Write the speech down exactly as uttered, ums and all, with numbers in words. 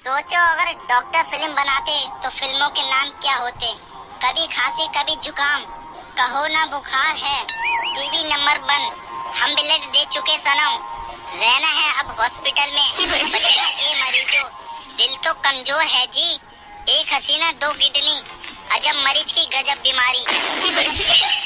सोचो अगर doctor film बनाते तो फिल्मों के नाम क्या होते। कभी खांसी कभी जुकाम, कहो ना बुखार है, टीवी नंबर वन, हम ब्लड दे चुके सनम, रहना है अब हॉस्पिटल में, बचना ए मरीजों, दिल तो कमजोर है जी, एक हसीना दो किडनी, अजब मरीज की गजब बीमारी।